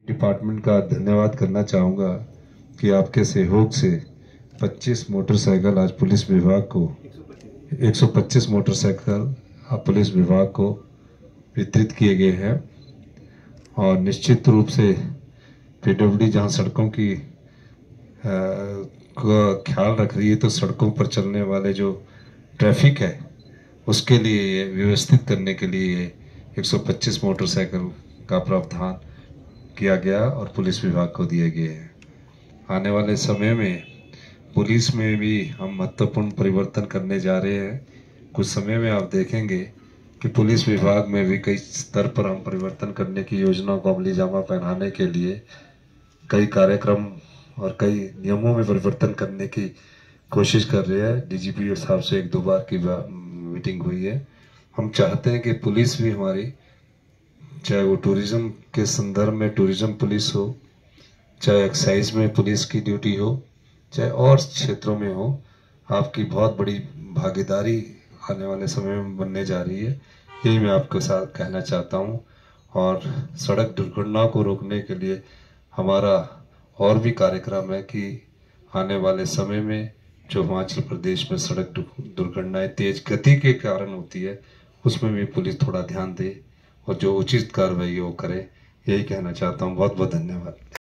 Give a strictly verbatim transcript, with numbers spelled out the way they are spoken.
Department का धन्यवाद करना चाहूँगा कि आपके सहयोग से पच्चीस मोटरसाइकिल आज पुलिस विभाग को एक सौ पच्चीस मोटरसाइकिल पुलिस विभाग को वितरित किए गए हैं। और निश्चित रूप से पीडब्ल्यूडी जहां सड़कों की का ख्याल रख रही है, तो सड़कों पर चलने वाले जो ट्रैफिक है उसके लिए व्यवस्थित करने के लिए एक सौ पच्चीस मोटरसाइकिल का प्रावधान किया गया और पुलिस विभाग को दिए गए हैं। आने वाले समय में पुलिस में भी हम महत्वपूर्ण परिवर्तन करने जा रहे हैं। कुछ समय में आप देखेंगे कि पुलिस विभाग में भी कई स्तर पर हम परिवर्तन करने की योजना को अमली जामा पहनाने के लिए कई कार्यक्रम और कई नियमों में परिवर्तन करने की कोशिश कर रहे हैं। डीजीपी साहब से एक दो बार की मीटिंग हुई है। हम चाहते हैं कि पुलिस भी हमारी, चाहे वो टूरिज्म के संदर्भ में टूरिज्म पुलिस हो, चाहे एक्साइज में पुलिस की ड्यूटी हो, चाहे और क्षेत्रों में हो, आपकी बहुत बड़ी भागीदारी आने वाले समय में बनने जा रही है। यही मैं आपके साथ कहना चाहता हूं। और सड़क दुर्घटनाओं को रोकने के लिए हमारा और भी कार्यक्रम है कि आने वाले समय में जो हिमाचल प्रदेश में सड़क दुर्घटनाएं तेज गति के कारण होती है, उसमें भी पुलिस थोड़ा ध्यान दे और जो उचित कार्रवाई वो करे। यही कहना चाहता हूँ। बहुत बहुत धन्यवाद।